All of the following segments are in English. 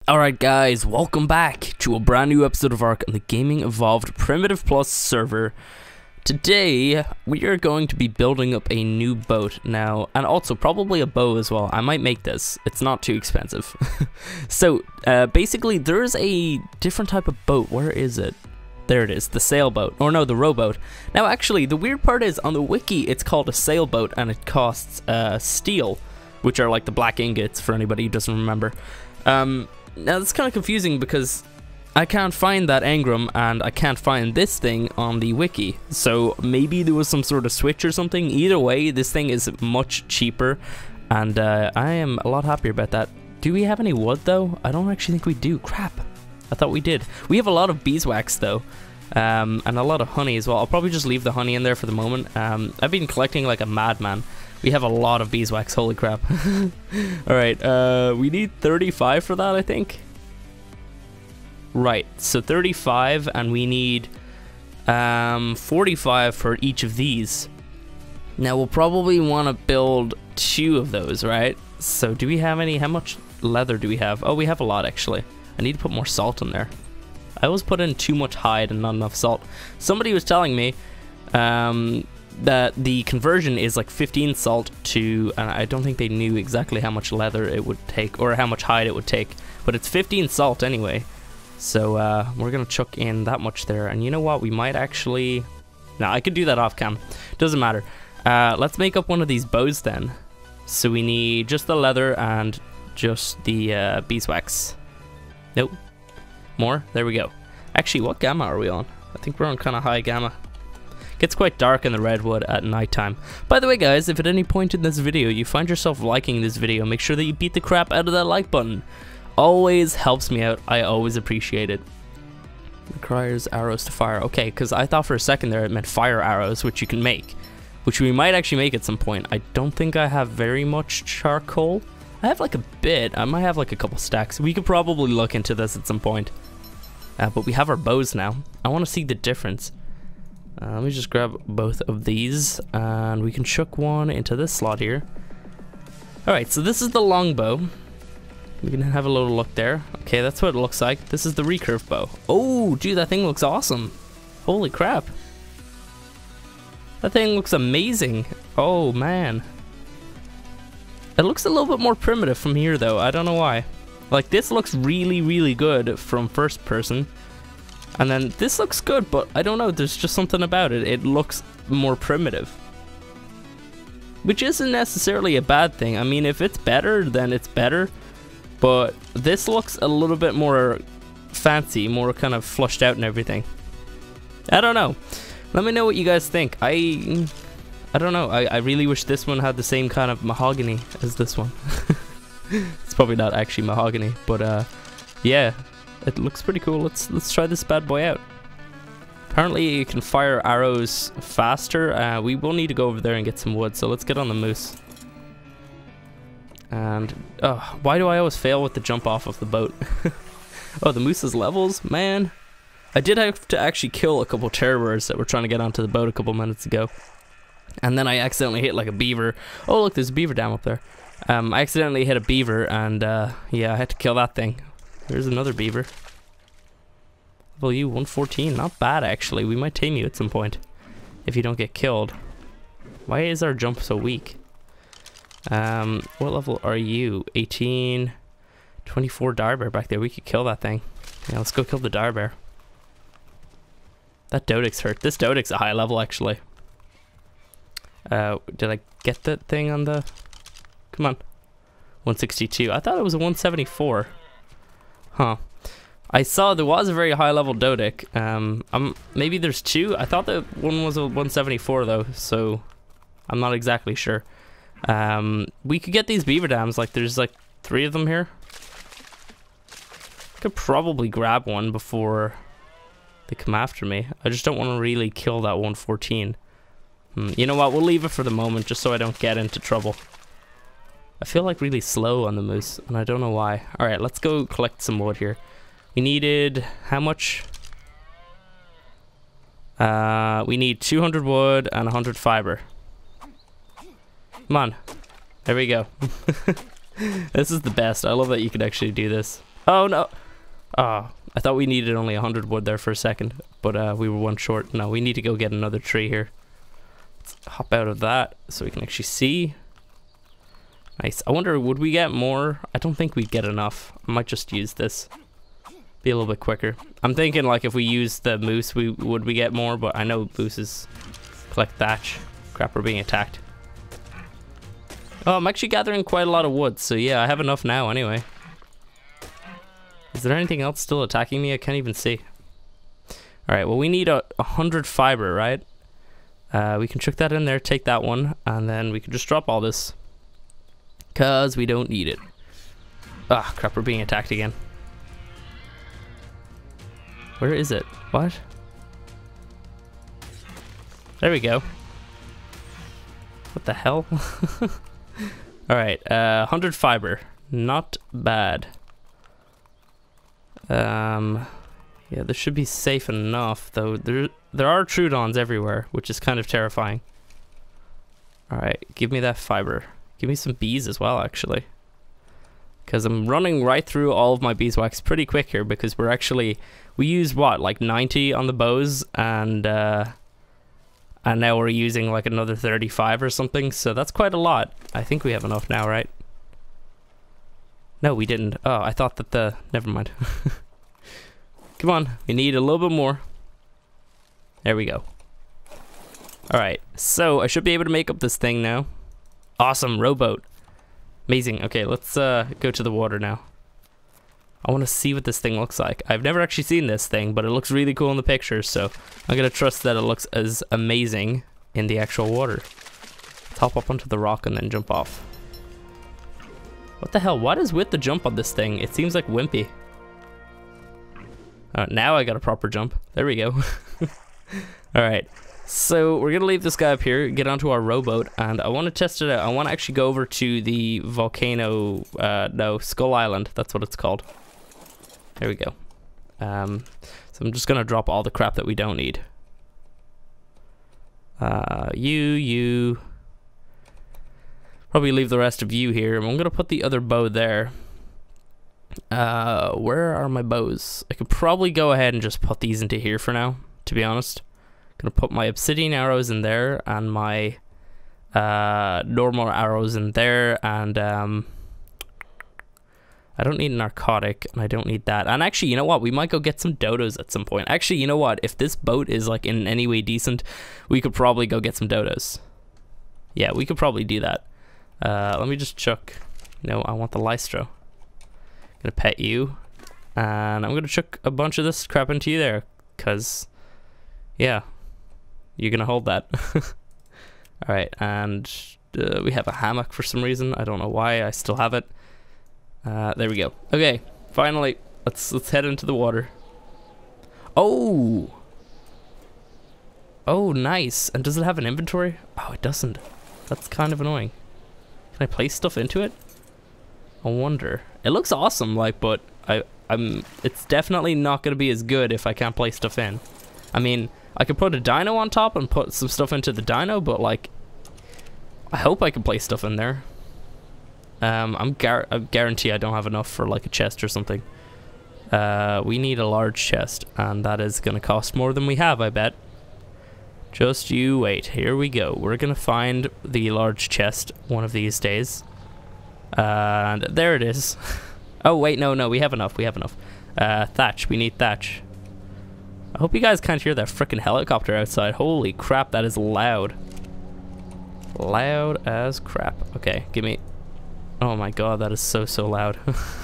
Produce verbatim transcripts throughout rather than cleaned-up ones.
Alright guys, welcome back to a brand new episode of Ark on the Gaming Evolved Primitive Plus server. Today, we are going to be building up a new boat now, and also probably a bow as well. I might make this, it's not too expensive. So, uh, basically there's a different type of boat. Where is it? There it is, the sailboat, or no, the rowboat. Now actually, the weird part is, on the wiki it's called a sailboat and it costs uh, steel, which are like the black ingots for anybody who doesn't remember. Um, Now that's kind of confusing because I can't find that engram and I can't find this thing on the wiki. So maybe there was some sort of switch or something. Either way, this thing is much cheaper and uh, I am a lot happier about that. Do we have any wood though? I don't actually think we do. Crap. I thought we did. We have a lot of beeswax though. Um, and a lot of honey as well. I'll probably just leave the honey in there for the moment. Um, I've been collecting like a madman. We have a lot of beeswax, holy crap. Alright, uh, we need thirty-five for that, I think. Right, so thirty-five, and we need um, forty-five for each of these. Now, we'll probably want to build two of those, right? So, do we have any? How much leather do we have? Oh, we have a lot, actually. I need to put more salt in there. I always put in too much hide and not enough salt. Somebody was telling me... Um, that the conversion is like fifteen salt to, and I don't think they knew exactly how much leather it would take or how much hide it would take, but it's fifteen salt anyway. So uh, we're gonna chuck in that much there, and you know what, we might actually, no, I could do that off cam, doesn't matter. Uh, let's make up one of these bows then. So we need just the leather and just the uh, beeswax. Nope, more, there we go. Actually, what gamma are we on? I think we're on kind of high gamma. Gets quite dark in the redwood at nighttime. By the way guys, if at any point in this video you find yourself liking this video, make sure that you beat the crap out of that like button. Always helps me out, I always appreciate it. Requires arrows to fire. Okay, because I thought for a second there it meant fire arrows, which you can make. Which we might actually make at some point. I don't think I have very much charcoal. I have like a bit, I might have like a couple stacks. We could probably look into this at some point. Uh, but we have our bows now. I want to see the difference. Uh, let me just grab both of these and we can chuck one into this slot here. Alright, so this is the longbow. We can have a little look there. Okay, that's what it looks like. This is the recurve bow. Oh, dude, that thing looks awesome. Holy crap. That thing looks amazing. Oh, man. It looks a little bit more primitive from here, though. I don't know why. Like, this looks really, really good from first person. And then this looks good, but I don't know, there's just something about it. It looks more primitive. Which isn't necessarily a bad thing. I mean, if it's better, then it's better. But this looks a little bit more fancy, more kind of flushed out and everything. I don't know. Let me know what you guys think. I I don't know. I, I really wish this one had the same kind of mahogany as this one. It's probably not actually mahogany, but uh, yeah. It looks pretty cool. Let's let's try this bad boy out. Apparently you can fire arrows faster. Uh, we will need to go over there and get some wood, so let's get on the moose. And oh, why do I always fail with the jump off of the boat? Oh, the moose's levels, man. I did have to actually kill a couple terror birds that were trying to get onto the boat a couple minutes ago. And then I accidentally hit like a beaver. Oh look, there's a beaver dam up there. Um, I accidentally hit a beaver and uh, yeah, I had to kill that thing. There's another beaver. Level U one fourteen, not bad actually. We might tame you at some point if you don't get killed. Why is our jump so weak? Um, what level are you? eighteen, twenty-four dire bear back there. We could kill that thing. Yeah, let's go kill the dire bear. That Dodic's hurt. This Dodic's a high level actually. Uh, did I get that thing on the? Come on, one sixty-two. I thought it was a one seventy-four. Huh. I saw there was a very high level Dodic. Um, um, maybe there's two. I thought that one was a one seventy-four though, so I'm not exactly sure. Um, we could get these beaver dams. Like there's like three of them here. Could probably grab one before they come after me. I just don't want to really kill that one fourteen. Hmm, you know what? We'll leave it for the moment just so I don't get into trouble. I feel like really slow on the moose, and I don't know why. Alright, let's go collect some wood here. We needed... how much? Uh, we need two hundred wood and one hundred fiber. Come on. There we go. This is the best. I love that you can actually do this. Oh, no. Oh, I thought we needed only one hundred wood there for a second, but uh, we were one short. No, we need to go get another tree here. Let's hop out of that so we can actually see. Nice. I wonder, would we get more? I don't think we'd get enough. I might just use this. Be a little bit quicker. I'm thinking like if we use the moose, we would we get more, but I know mooses collect thatch. Crap, we're being attacked. Oh, I'm actually gathering quite a lot of wood, so yeah, I have enough now anyway. Is there anything else still attacking me? I can't even see. Alright, well we need a, a hundred fiber, right? Uh, we can chuck that in there, take that one, and then we can just drop all this. Cause we don't need it. Ah, crap, we're being attacked again. Where is it? What? There we go. What the hell? Alright, uh, one hundred fiber. Not bad. Um, yeah, this should be safe enough, though. There, there are Troodons everywhere, which is kind of terrifying. Alright, give me that fiber. Give me some bees as well, actually. Because I'm running right through all of my beeswax pretty quick here, because we're actually... We use, what, like ninety on the bows, and... Uh, and now we're using like another thirty-five or something, so that's quite a lot. I think we have enough now, right? No, we didn't. Oh, I thought that the... Never mind. Come on, we need a little bit more. There we go. Alright, so I should be able to make up this thing now. Awesome, rowboat. Amazing. Okay, let's uh, go to the water now. I want to see what this thing looks like. I've never actually seen this thing, but it looks really cool in the pictures, so I'm going to trust that it looks as amazing in the actual water. Let's hop up onto the rock and then jump off. What the hell? What is with the jump on this thing? It seems like wimpy. Uh, now I got a proper jump. There we go. Alright, so we're going to leave this guy up here, get onto our rowboat, and I want to test it out. I want to actually go over to the volcano, uh, no, Skull Island. That's what it's called. There we go. Um, so I'm just going to drop all the crap that we don't need. Uh, you, you. Probably leave the rest of you here. I'm going to put the other bow there. Uh, where are my bows? I could probably go ahead and just put these into here for now, to be honest. I'm going to put my obsidian arrows in there and my uh, normal arrows in there, and um, I don't need a narcotic, and I don't need that. And actually, you know what? We might go get some dodos at some point. Actually, you know what? If this boat is like in any way decent, we could probably go get some dodos. Yeah, we could probably do that. Uh, let me just chuck. No, I want the Lystro. I'm gonna pet you, and I'm gonna chuck a bunch of this crap into you there, cause yeah, you're gonna hold that. All right, and uh, we have a hammock for some reason. I don't know why. I still have it. Uh, there we go. Okay, finally, let's let's head into the water. Oh, oh, nice. And does it have an inventory? Oh, it doesn't. That's kind of annoying. Can I place stuff into it? I wonder. It looks awesome, like, but I, I'm. It's definitely not gonna be as good if I can't place stuff in. I mean, I could put a dino on top and put some stuff into the dino, but like, I hope I can place stuff in there. Um, I'm gar I guarantee I don't have enough for like a chest or something. Uh, we need a large chest, and that is gonna cost more than we have, I bet. Just you wait. Here we go. We're gonna find the large chest one of these days. Uh, and there it is. Oh wait, no, no, we have enough. We have enough. Uh, thatch. We need thatch. I hope you guys can't hear that frickin' helicopter outside. Holy crap, that is loud. Loud as crap. Okay, give me... Oh my god, that is so, so loud.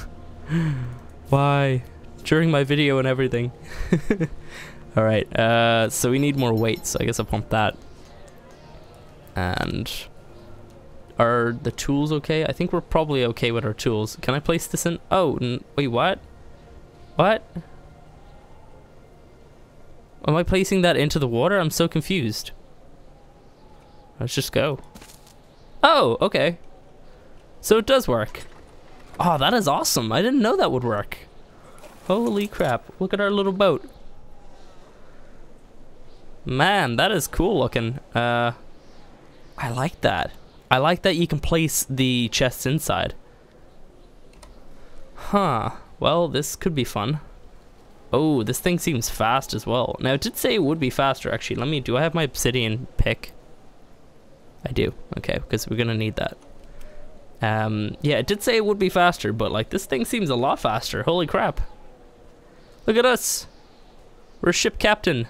Why? During my video and everything. Alright, uh, so we need more weights. I guess I'll pump that. And... Are the tools okay? I think we're probably okay with our tools. Can I place this in? Oh, n wait, what? What? Am I placing that into the water? I'm so confused. Let's just go. Oh, okay. So it does work. Oh, that is awesome. I didn't know that would work. Holy crap. Look at our little boat. Man, that is cool looking. Uh, I like that. I like that you can place the chests inside. Huh. Well, this could be fun. Oh, this thing seems fast as well. Now, it did say it would be faster, actually. Let me... Do I have my obsidian pick? I do. Okay, because we're going to need that. Um, yeah, it did say it would be faster, but, like, this thing seems a lot faster. Holy crap. Look at us. We're a ship captain.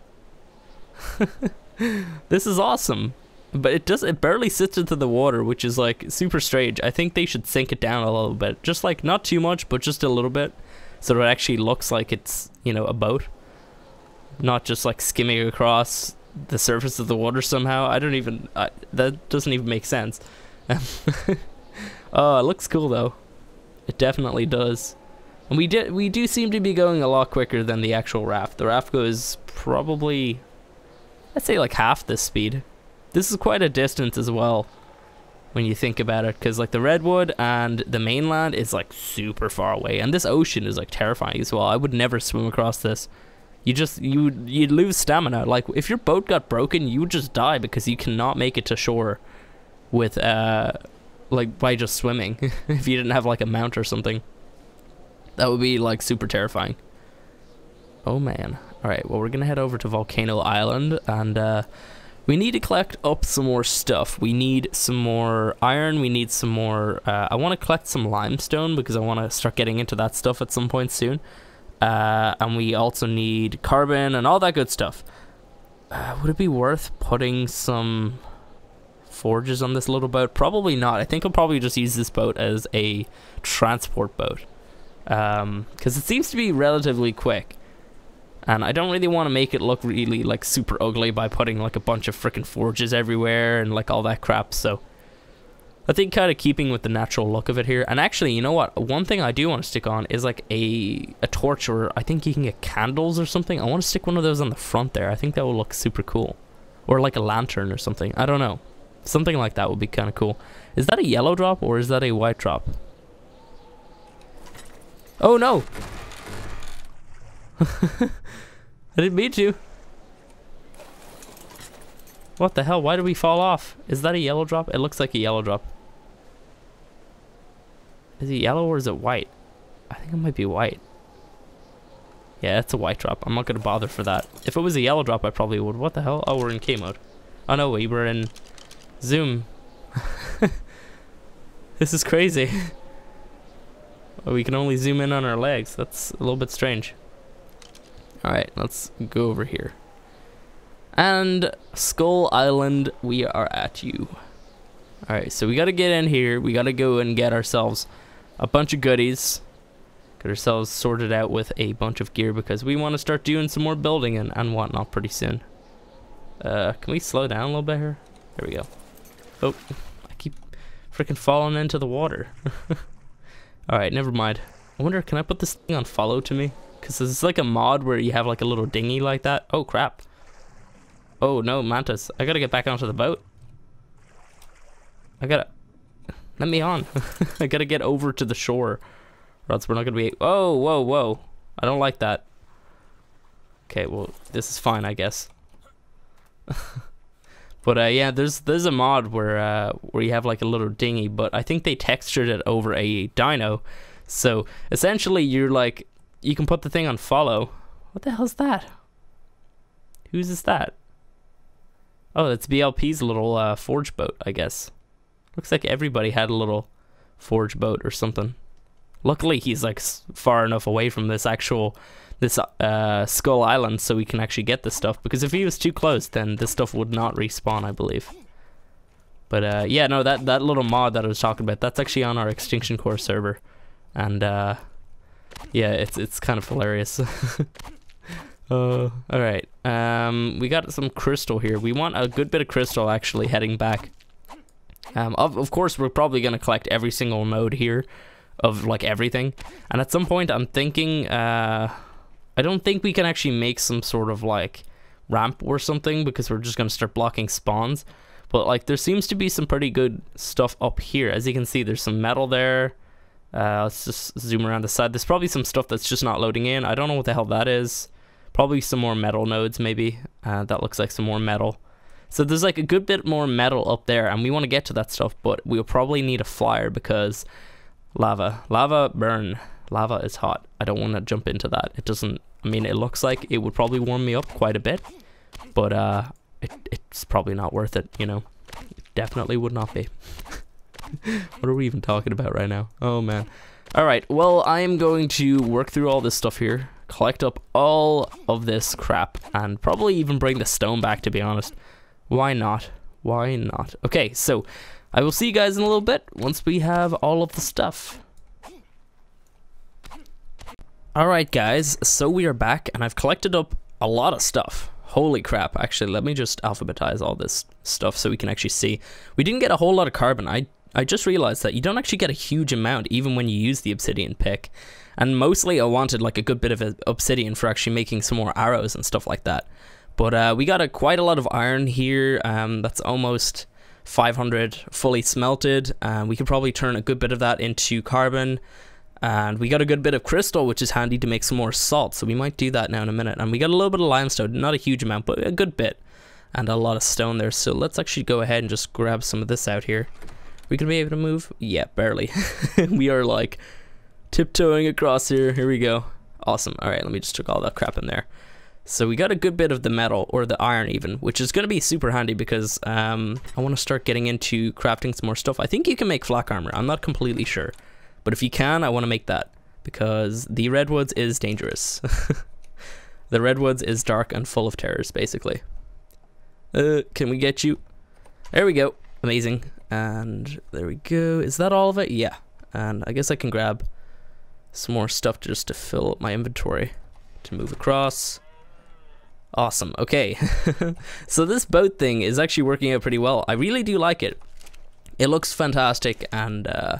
This is awesome. But it does it barely sits into the water, which is like super strange. I think they should sink it down a little bit. Just like not too much, but just a little bit. So it actually looks like it's, you know, a boat. Not just like skimming across the surface of the water somehow. I don't even I, that doesn't even make sense. Oh, it looks cool though. It definitely does. And we did we do seem to be going a lot quicker than the actual raft. The raft goes probably, I'd say like half this speed. This is quite a distance as well when you think about it, because like the redwood and the mainland is like super far away, and this ocean is like terrifying as well. I would never swim across this. You just you you'd lose stamina. Like if your boat got broken, you would just die because you cannot make it to shore with uh like by just swimming. If you didn't have like a mount or something, that would be like super terrifying. Oh man. All right, well, we're gonna head over to Volcano Island, and uh we need to collect up some more stuff. We need some more iron. We need some more... Uh, I want to collect some limestone because I want to start getting into that stuff at some point soon. Uh, and we also need carbon and all that good stuff. Uh, would it be worth putting some forges on this little boat? Probably not. I think I'll probably just use this boat as a transport boat. Um, because it seems to be relatively quick. And I don't really want to make it look really like super ugly by putting like a bunch of freaking forges everywhere and like all that crap. So I think kind of keeping with the natural look of it here. And actually, you know what? One thing I do want to stick on is like a, a torch, or I think you can get candles or something. I want to stick one of those on the front there. I think that will look super cool. Or like a lantern or something. I don't know. Something like that would be kind of cool. Is that a yellow drop or is that a white drop? Oh no! I didn't mean to. What the hell? Why did we fall off? Is that a yellow drop? It looks like a yellow drop. Is it yellow or is it white? I think it might be white. Yeah, it's a white drop. I'm not going to bother for that. If it was a yellow drop, I probably would. What the hell? Oh, we're in K mode. Oh no, we were in zoom. This is crazy. Oh, we can only zoom in on our legs. That's a little bit strange. Alright, let's go over here. And Skull Island, we are at you. Alright, so we gotta get in here. We gotta go and get ourselves a bunch of goodies. Get ourselves sorted out with a bunch of gear because we want to start doing some more building and, and whatnot pretty soon. Uh, can we slow down a little bit here? There we go. Oh, I keep freaking falling into the water. Alright, never mind. I wonder, can I put this thing on follow to me? Because it's like a mod where you have like a little dinghy like that. Oh crap. Oh no, mantis. I gotta get back onto the boat. I gotta... Let me on. I gotta get over to the shore. Or else we're not gonna be... Oh, whoa, whoa. I don't like that. Okay, well, this is fine, I guess. But uh, yeah, there's there's a mod where uh, where you have like a little dinghy, but I think they textured it over a dino. So essentially, you're like... You can put the thing on follow. What the hell's that? Whose is that? Oh, it's B L P's little uh, forge boat, I guess. Looks like everybody had a little forge boat or something. Luckily, he's like far enough away from this actual, this uh, Skull Island, so we can actually get this stuff. Because if he was too close, then this stuff would not respawn, I believe. But uh, yeah, no, that that little mod that I was talking about, that's actually on our Extinction Core server, and uh, yeah, it's it's kind of hilarious. Uh, all right. Um, we got some crystal here. We want a good bit of crystal actually heading back. Um, of, of course, we're probably going to collect every single node here of like everything. And at some point, I'm thinking, uh, I don't think we can actually make some sort of like ramp or something because we're just going to start blocking spawns. But like there seems to be some pretty good stuff up here. As you can see, there's some metal there. Uh, let's just zoom around the side. There's probably some stuff that's just not loading in. I don't know what the hell that is. Probably some more metal nodes, maybe. Uh, that looks like some more metal. So there's like a good bit more metal up there, and we want to get to that stuff, but we'll probably need a flyer because lava. Lava burn. Lava is hot. I don't want to jump into that. It doesn't, I mean, it looks like it would probably warm me up quite a bit, but uh, it, it's probably not worth it, you know? It definitely would not be. What are we even talking about right now? Oh, man. All right, well, I am going to work through all this stuff here, collect up all of this crap, and probably even bring the stone back, to be honest. Why not? Why not? Okay, so I will see you guys in a little bit once we have all of the stuff. Alright guys, so we are back and I've collected up a lot of stuff. Holy crap, actually let me just alphabetize all this stuff so we can actually see. We didn't get a whole lot of carbon. I, I just realized that you don't actually get a huge amount even when you use the obsidian pick. And mostly I wanted like a good bit of obsidian for actually making some more arrows and stuff like that. But uh, we got a, quite a lot of iron here. Um, that's almost five hundred fully smelted. Uh, we could probably turn a good bit of that into carbon. And we got a good bit of crystal, which is handy to make some more salt. So we might do that now in a minute. And we got a little bit of limestone, not a huge amount, but a good bit. And a lot of stone there. So let's actually go ahead and just grab some of this out here. We can be able to move? Yeah, barely. We are like tiptoeing across here. Here we go. Awesome. All right, let me just chuck all that crap in there. So we got a good bit of the metal, or the iron even, which is going to be super handy because um, I want to start getting into crafting some more stuff. I think you can make flak armor. I'm not completely sure. But if you can, I want to make that because the redwoods is dangerous. The redwoods is dark and full of terrors, basically. Uh, can we get you? There we go. Amazing. And there we go. Is that all of it? Yeah. And I guess I can grab some more stuff just to fill up my inventory to move across. Awesome. Okay. So this boat thing is actually working out pretty well. I really do like it. It looks fantastic and uh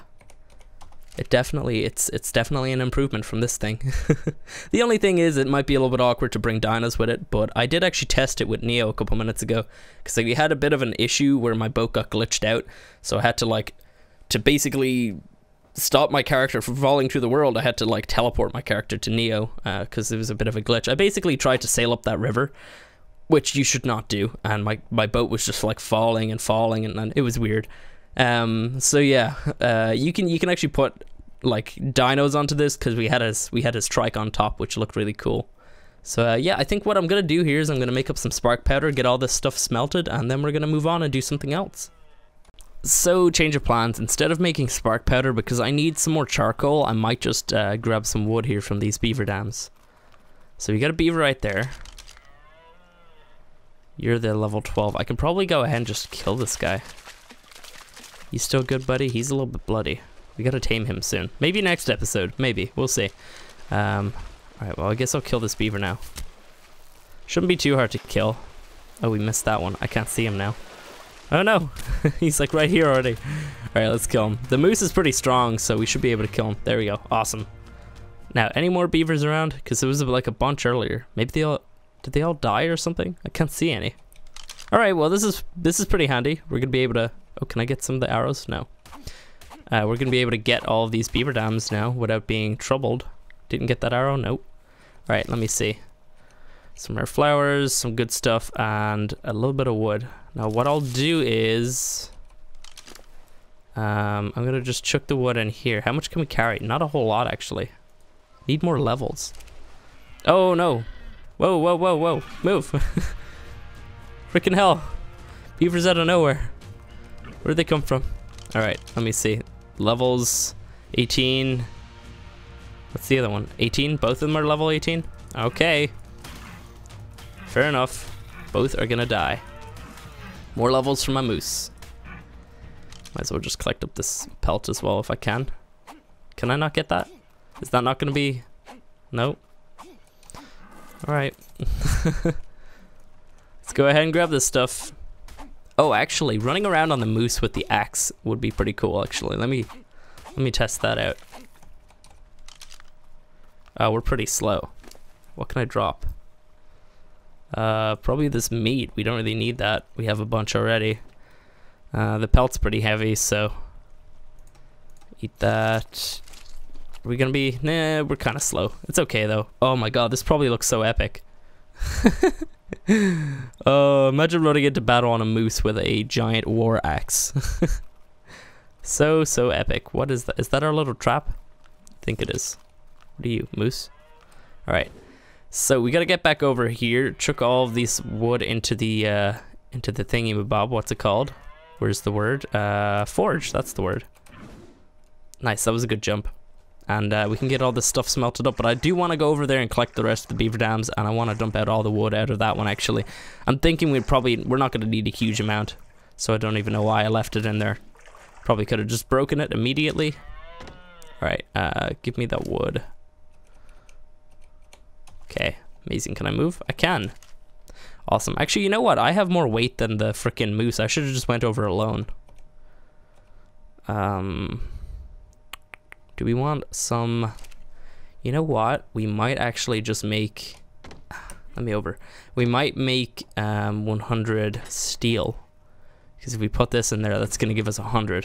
It definitely, it's it's definitely an improvement from this thing. The only thing is it might be a little bit awkward to bring dinos with it, but I did actually test it with Neo a couple minutes ago because like, we had a bit of an issue where my boat got glitched out, so I had to like, to basically stop my character from falling through the world, I had to like teleport my character to Neo because uh, there was a bit of a glitch. I basically tried to sail up that river, which you should not do, and my, my boat was just like falling and falling and, and it was weird. Um, so yeah, uh, you can you can actually put like dinos onto this because we had his we had his trike on top, which looked really cool. So uh, yeah, I think what I'm gonna do here is I'm gonna make up some spark powder, get all this stuff smelted, and then we're gonna move on and do something else. So change of plans. Instead of making spark powder, because I need some more charcoal, I might just uh, grab some wood here from these beaver dams. So we got a beaver right there. You're the level twelve. I can probably go ahead and just kill this guy. You still good, buddy? He's a little bit bloody. We gotta tame him soon. Maybe next episode. Maybe. We'll see. Um, Alright, well, I guess I'll kill this beaver now. Shouldn't be too hard to kill. Oh, we missed that one. I can't see him now. Oh, no. He's, like, right here already. Alright, let's kill him. The moose is pretty strong, so we should be able to kill him. There we go. Awesome. Now, any more beavers around? Because there was, like, a bunch earlier. Maybe they all... Did they all die or something? I can't see any. Alright, well, this is this is pretty handy. We're gonna be able to... Oh, can I get some of the arrows? No. Uh, we're going to be able to get all of these beaver dams now without being troubled. Didn't get that arrow? Nope. Alright, let me see. Some rare flowers, some good stuff, and a little bit of wood. Now what I'll do is... Um, I'm going to just chuck the wood in here. How much can we carry? Not a whole lot, actually. Need more levels. Oh, no. Whoa, whoa, whoa, whoa. Move. Freaking hell. Beavers out of nowhere. Where'd they come from? Alright, let me see. Levels eighteen. What's the other one? eighteen? Both of them are level eighteen? Okay. Fair enough. Both are gonna die. More levels for my moose. Might as well just collect up this pelt as well if I can. Can I not get that? Is that not gonna be... Nope. Alright. Let's go ahead and grab this stuff. Oh, actually, running around on the moose with the axe would be pretty cool, actually. Let me let me test that out. Oh, we're pretty slow. What can I drop? Uh, probably this meat. We don't really need that. We have a bunch already. Uh, the pelt's pretty heavy, so... Eat that. Are we gonna be... Nah, we're kind of slow. It's okay, though. Oh my god, this probably looks so epic. Oh, imagine running into battle on a moose with a giant war axe. So, so epic. What is that? Is that our little trap? I think it is. What are you, moose? All right. So we got to get back over here. Chuck all of these wood into the uh, into the thingy bob. What's it called? Where's the word? Uh, forge. That's the word. Nice. That was a good jump. And uh, we can get all this stuff smelted up. But I do want to go over there and collect the rest of the beaver dams. And I want to dump out all the wood out of that one, actually. I'm thinking we'd probably... We're not going to need a huge amount. So I don't even know why I left it in there. Probably could have just broken it immediately. All right. Uh, give me that wood. Okay, amazing. Can I move? I can. Awesome. Actually, you know what? I have more weight than the freaking moose. I should have just went over alone. Um, do we want some... You know what? We might actually just make... Let me over. We might make um, one hundred steel. Because if we put this in there, that's going to give us one hundred.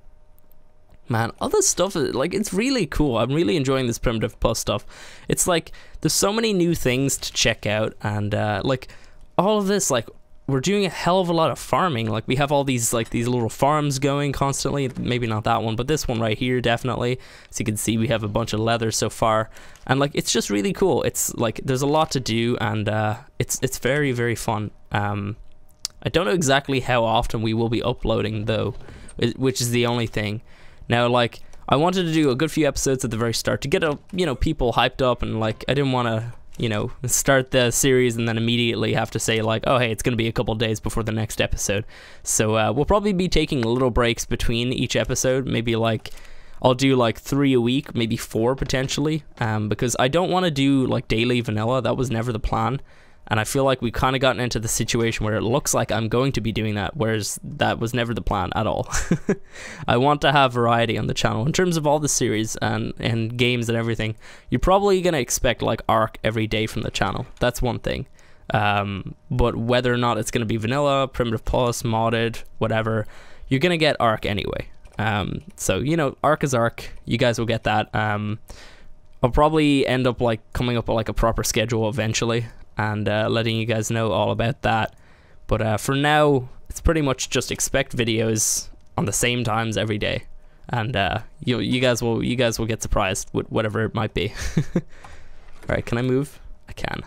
Man, all this stuff, like, it's really cool. I'm really enjoying this Primitive Plus stuff. It's like, there's so many new things to check out, and, uh, like, all of this, like, we're doing a hell of a lot of farming. Like, we have all these, like, these little farms going constantly. Maybe not that one, but this one right here, definitely. As you can see, we have a bunch of leather so far. And, like, it's just really cool. It's, like, there's a lot to do, and, uh, it's, it's very, very fun. Um, I don't know exactly how often we will be uploading, though, which is the only thing. Now, like, I wanted to do a good few episodes at the very start to get, a, you know, people hyped up, and, like, I didn't want to, you know, start the series and then immediately have to say, like, oh, hey, it's going to be a couple days before the next episode. So uh, we'll probably be taking little breaks between each episode. Maybe, like, I'll do, like, three a week, maybe four potentially, um, because I don't want to do, like, daily vanilla. That was never the plan. And I feel like we've kind of gotten into the situation where it looks like I'm going to be doing that, whereas that was never the plan at all. I want to have variety on the channel in terms of all the series and, and games and everything. You're probably going to expect like Ark every day from the channel. That's one thing. Um, but whether or not it's going to be vanilla, Primitive Plus, modded, whatever, you're going to get Ark anyway. Um, so, you know, Ark is Ark. You guys will get that. Um, I'll probably end up like coming up with like a proper schedule eventually, and uh, letting you guys know all about that. But uh, for now, it's pretty much just expect videos on the same times every day, and uh, you you guys will you guys will get surprised with whatever it might be. All right, can I move? I can.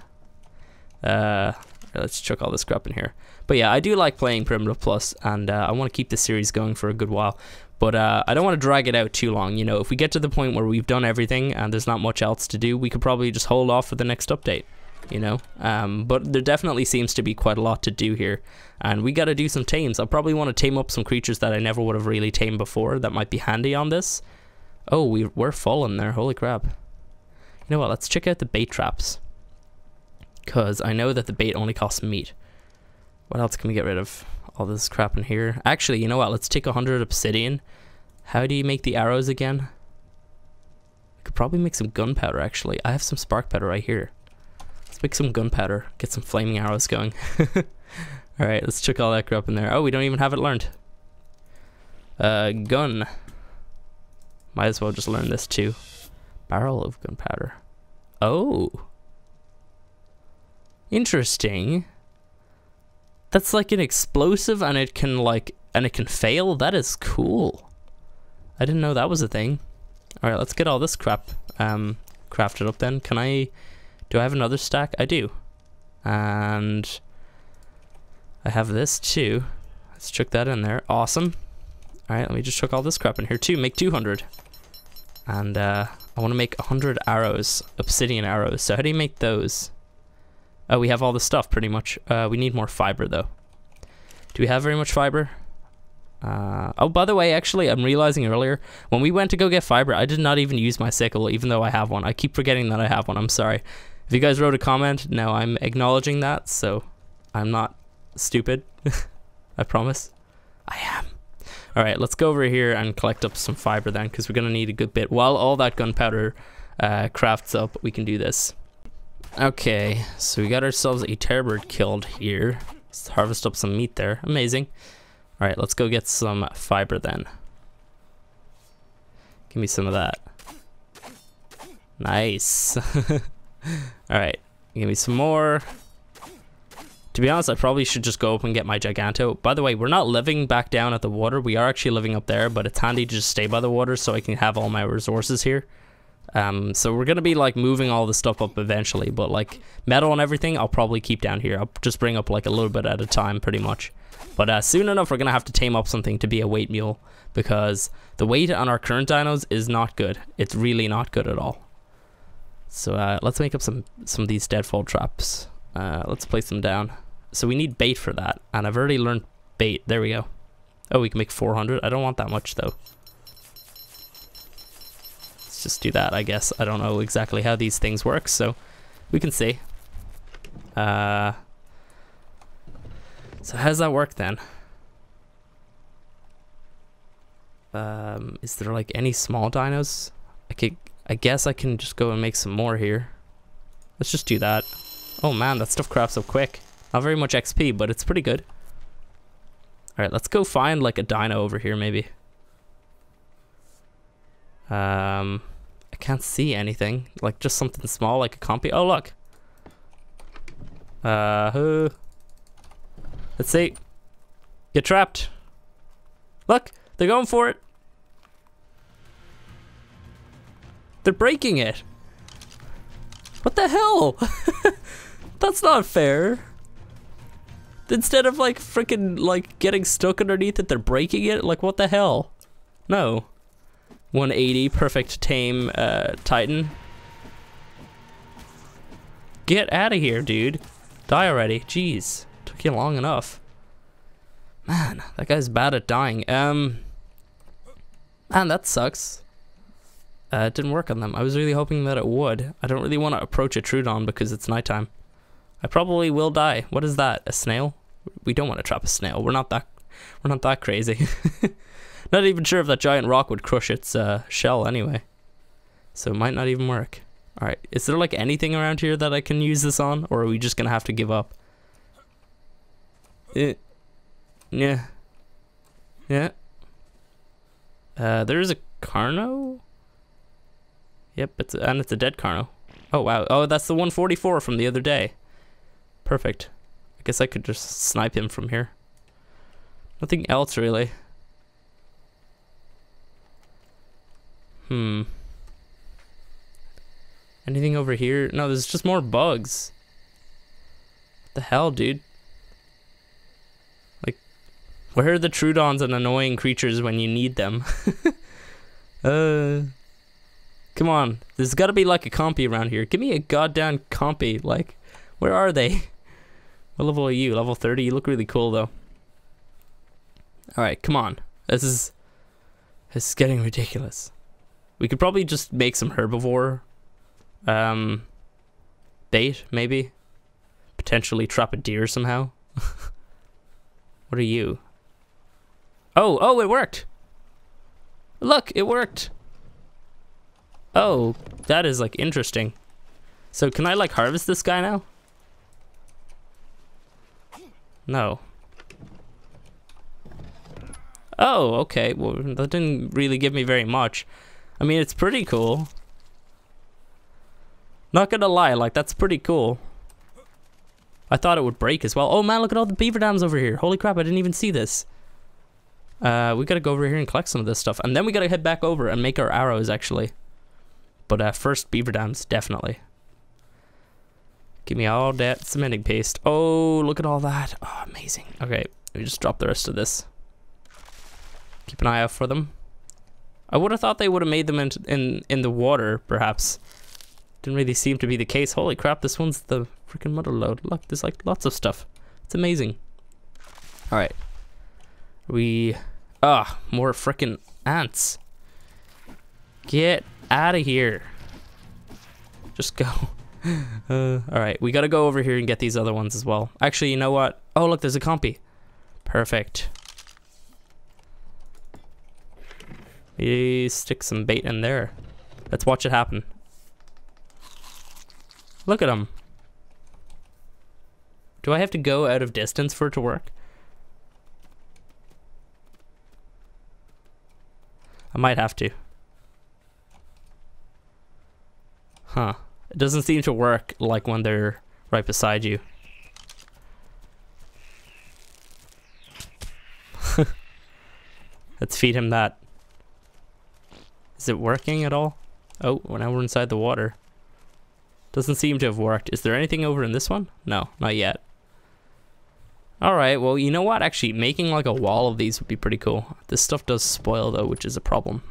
Uh, let's chuck all this crap in here. But yeah, I do like playing Primitive Plus, and uh, I want to keep this series going for a good while. But uh, I don't want to drag it out too long. You know, if we get to the point where we've done everything and there's not much else to do, we could probably just hold off for the next update. You know, um, but there definitely seems to be quite a lot to do here, and we got to do some tames. I probably want to tame up some creatures that I never would have really tamed before that might be handy on this. Oh, we, we're full in there, holy crap. You know what, let's check out the bait traps, because I know that the bait only costs meat. What else can we get rid of? All this crap in here. Actually, you know what, let's take one hundred obsidian. How do you make the arrows again? I could probably make some gunpowder, actually. I have some spark powder right here. Make some gunpowder, get some flaming arrows going. Alright, let's chuck all that crap in there. Oh, we don't even have it learned. Uh, gun. Might as well just learn this too. Barrel of gunpowder. Oh. Interesting. That's like an explosive, and it can like, and it can fail? That is cool. I didn't know that was a thing. Alright, let's get all this crap um, crafted up then. Can I... Do I have another stack? I do. And I have this too. Let's chuck that in there. Awesome. Alright, let me just chuck all this crap in here too. Make two hundred. And uh, I want to make one hundred arrows. Obsidian arrows. So how do you make those? Oh, we have all the stuff pretty much. Uh, we need more fiber though. Do we have very much fiber? Uh, oh, by the way, actually, I'm realizing earlier, when we went to go get fiber, I did not even use my sickle, even though I have one. I keep forgetting that I have one. I'm sorry. If you guys wrote a comment, no, I'm acknowledging that, so I'm not stupid. I promise. I am. Alright, let's go over here and collect up some fiber then, because we're going to need a good bit. While all that gunpowder uh, crafts up, we can do this. Okay, so we got ourselves a terrorbird killed here. Let's harvest up some meat there. Amazing. Alright, let's go get some fiber then. Give me some of that. Nice. Alright, give me some more. To be honest, I probably should just go up and get my Giganto. By the way, we're not living back down at the water. We are actually living up there, but it's handy to just stay by the water so I can have all my resources here. Um, so we're gonna be like moving all the stuff up eventually, but like metal and everything, I'll probably keep down here. I'll just bring up like a little bit at a time, pretty much. But uh, soon enough, we're gonna have to tame up something to be a weight mule, because the weight on our current dinos is not good. It's really not good at all. So uh, let's make up some some of these deadfall traps. Uh, let's place them down. So we need bait for that, and I've already learned bait. There we go. Oh, we can make four hundred. I don't want that much though. Let's just do that, I guess. I don't know exactly how these things work, so we can see. Uh, so how does that work then? Um, is there like any small dinos? I could, I guess I can just go and make some more here. Let's just do that. Oh man, that stuff crafts up quick. Not very much X P, but it's pretty good. Alright, let's go find like a dino over here maybe. Um, I can't see anything. Like just something small like a compy. Oh look. Uh, uh, let's see. Get trapped. Look, they're going for it. They're breaking it. What the hell? That's not fair. Instead of like freaking like getting stuck underneath it, they're breaking it. Like what the hell? No. one eighty, perfect tame uh, Titan. Get out of here, dude. Die already. Jeez, took you long enough. Man, that guy's bad at dying. Um, man, that sucks. Uh, it didn't work on them. I was really hoping that it would. I don't really want to approach a Troodon because it's nighttime. I probably will die. What is that? A snail? We don't want to trap a snail. We're not that. We're not that crazy. Not even sure if that giant rock would crush its uh, shell anyway. So it might not even work. All right. Is there like anything around here that I can use this on, or are we just gonna have to give up? Eh. Yeah. Yeah. Uh, there's a Carno. Yep, it's a, and it's a dead Carno. Oh wow. Oh, that's the one forty-four from the other day. Perfect. I guess I could just snipe him from here. Nothing else really. Hmm. Anything over here? No, there's just more bugs. What the hell, dude? Like, where are the Troodons and annoying creatures when you need them? uh, come on. There's got to be like a compy around here. Give me a goddamn compy. Like, where are they? What level are you? Level thirty? You look really cool though. Alright, come on. This is this is getting ridiculous. We could probably just make some herbivore um bait, maybe. Potentially trap a deer somehow. What are you? Oh, oh, it worked. Look, it worked. Oh, that is like interesting. So can I like harvest this guy now? No. Oh, okay. Well, that didn't really give me very much. I mean, it's pretty cool. Not gonna lie, like, that's pretty cool. I thought it would break as well. Oh man, look at all the beaver dams over here. Holy crap, I didn't even see this. Uh, we gotta go over here and collect some of this stuff. And then we gotta head back over and make our arrows, actually. But uh, first, beaver dams, definitely. Give me all that cementing paste. Oh, look at all that. Oh, amazing. Okay, let me just drop the rest of this. Keep an eye out for them. I would have thought they would have made them in, in, in the water, perhaps. Didn't really seem to be the case. Holy crap, this one's the freaking mother load. Look, there's like lots of stuff. It's amazing. Alright. We... Ah, more freaking ants. Get out of here. Just go. Uh, Alright, we gotta go over here and get these other ones as well. Actually, you know what? Oh, look, there's a compy. Perfect. We stick some bait in there. Let's watch it happen. Look at him. Do I have to go out of distance for it to work? I might have to. Huh. It doesn't seem to work like when they're right beside you. Let's feed him that. Is it working at all? Oh, well, now we're inside the water. Doesn't seem to have worked. Is there anything over in this one? No, not yet. Alright, well, you know what? Actually, making like a wall of these would be pretty cool. This stuff does spoil, though, which is a problem.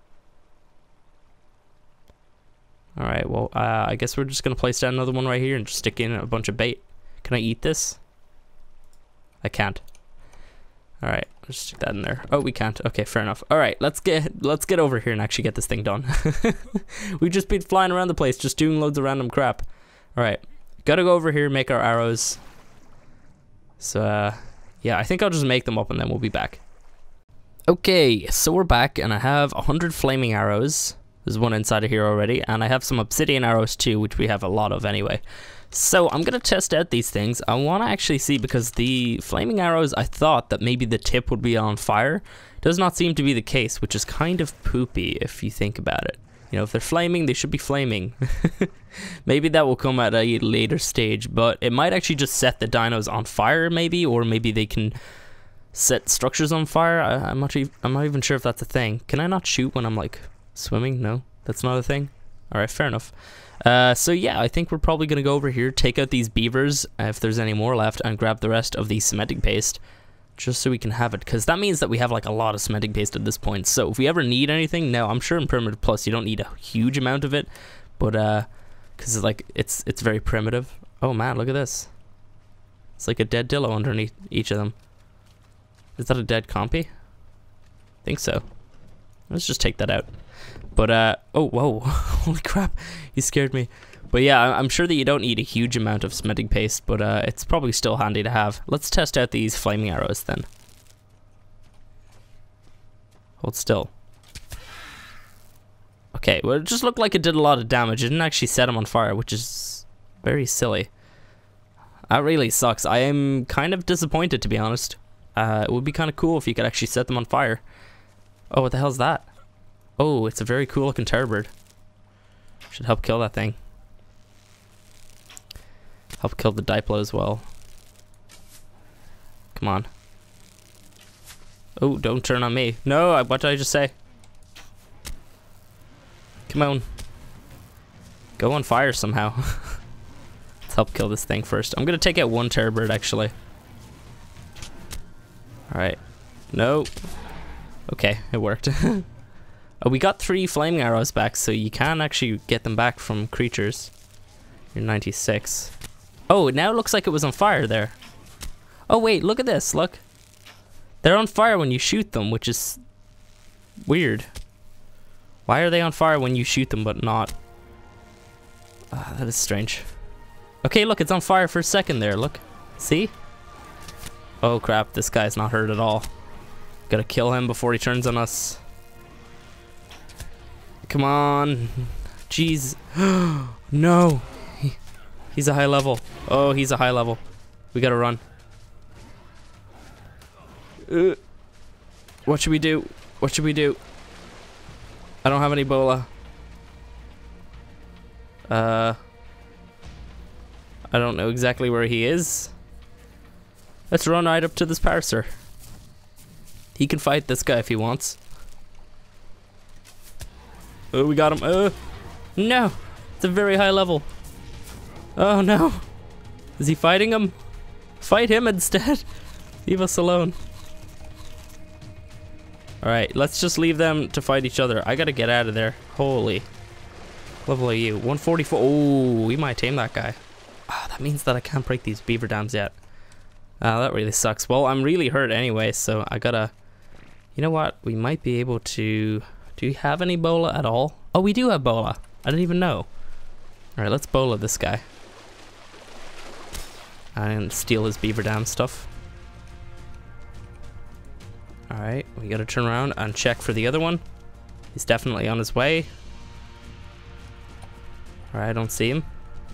Alright, well, uh, I guess we're just going to place down another one right here and just stick in a bunch of bait. Can I eat this? I can't. Alright, let's stick that in there. Oh, we can't. Okay, fair enough. Alright, let's get let's get over here and actually get this thing done. We've just been flying around the place, just doing loads of random crap. Alright, gotta go over here, make our arrows. So, uh, yeah, I think I'll just make them up and then we'll be back. Okay, so we're back and I have one hundred flaming arrows. There's one inside of here already, and I have some obsidian arrows too, which we have a lot of anyway. So I'm gonna test out these things. I want to actually see, because the flaming arrows, I thought that maybe the tip would be on fire. Does not seem to be the case, which is kind of poopy if you think about it. You know, if they're flaming, they should be flaming. Maybe that will come at a later stage, but it might actually just set the dinos on fire, maybe, or maybe they can set structures on fire. I, I'm not even, I'm not even sure if that's a thing. Can I not shoot when I'm like swimming? No, that's not a thing. All right, fair enough. Uh, so yeah, I think we're probably gonna go over here, take out these beavers uh, if there's any more left, and grab the rest of the cementing paste, just so we can have it, because that means that we have like a lot of cementing paste at this point. So if we ever need anything, now I'm sure in Primitive Plus you don't need a huge amount of it, but uh, because like it's it's very primitive. Oh man, look at this. It's like a dead dillo underneath each of them. Is that a dead compy? I think so. Let's just take that out. But, uh, oh, whoa, holy crap, you scared me. But yeah, I'm sure that you don't need a huge amount of cementing paste, but uh, it's probably still handy to have. Let's test out these flaming arrows then. Hold still. Okay, well, it just looked like it did a lot of damage. It didn't actually set them on fire, which is very silly. That really sucks. I am kind of disappointed, to be honest. Uh, it would be kind of cool if you could actually set them on fire. Oh, what the hell's that? Oh, it's a very cool looking terror bird. Should help kill that thing. Help kill the Diplo as well. Come on. Oh, don't turn on me. No, I, what did I just say? Come on. Go on fire somehow. Let's help kill this thing first. I'm gonna take out one terror bird actually. Alright. No. Okay, it worked. Oh, we got three flaming arrows back, so you can actually get them back from creatures. You're ninety-six. Oh, now it looks like it was on fire there. Oh wait, look at this, look. They're on fire when you shoot them, which is weird. Why are they on fire when you shoot them but not? Ah, that is strange. Okay, look, it's on fire for a second there, look. See? Oh crap, this guy's not hurt at all. Gotta kill him before he turns on us. Come on. Jeez. No. He, he's a high level. Oh, he's a high level. We gotta run. Uh, what should we do? What should we do? I don't have any bola. Uh, I don't know exactly where he is. Let's run right up to this parser. He can fight this guy if he wants. Oh, we got him. Uh, no, it's a very high level. Oh no, is he fighting him? Fight him instead. Leave us alone. All right, let's just leave them to fight each other. I gotta get out of there. Holy, level are you? one forty-four. Oh, we might tame that guy. Ah, oh, that means that I can't break these beaver dams yet. Ah, uh, that really sucks. Well, I'm really hurt anyway, so I gotta. You know what? We might be able to. Do you have any bola at all? Oh, we do have bola. I didn't even know. Alright, let's bola this guy. And steal his beaver dam stuff. Alright, we gotta turn around and check for the other one. He's definitely on his way. Alright, I don't see him.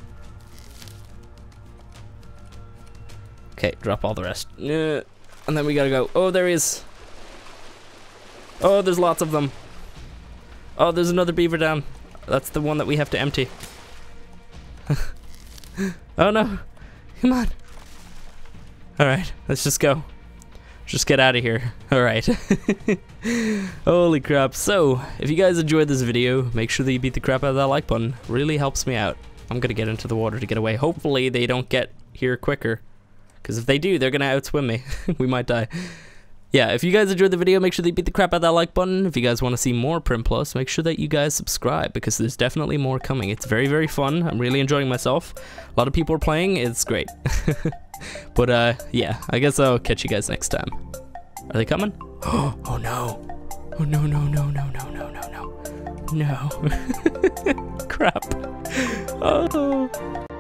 Okay, drop all the rest. Uh, and then we gotta go. Oh, there he is. Oh, there's lots of them. Oh, there's another beaver dam. That's the one that we have to empty. Oh no. Come on. Alright, let's just go. just get out of here. Alright. Holy crap. So, if you guys enjoyed this video, make sure that you beat the crap out of that like button. Really helps me out. I'm gonna get into the water to get away. Hopefully they don't get here quicker. Because if they do, they're gonna outswim me. We might die. Yeah, if you guys enjoyed the video, make sure that you beat the crap out of that like button. If you guys want to see more Prim Plus, make sure that you guys subscribe, because there's definitely more coming. It's very, very fun. I'm really enjoying myself. A lot of people are playing. It's great. But, uh, yeah, I guess I'll catch you guys next time. Are they coming? Oh, oh no. Oh, no, no, no, no, no, no, no, no. No. Crap. Oh.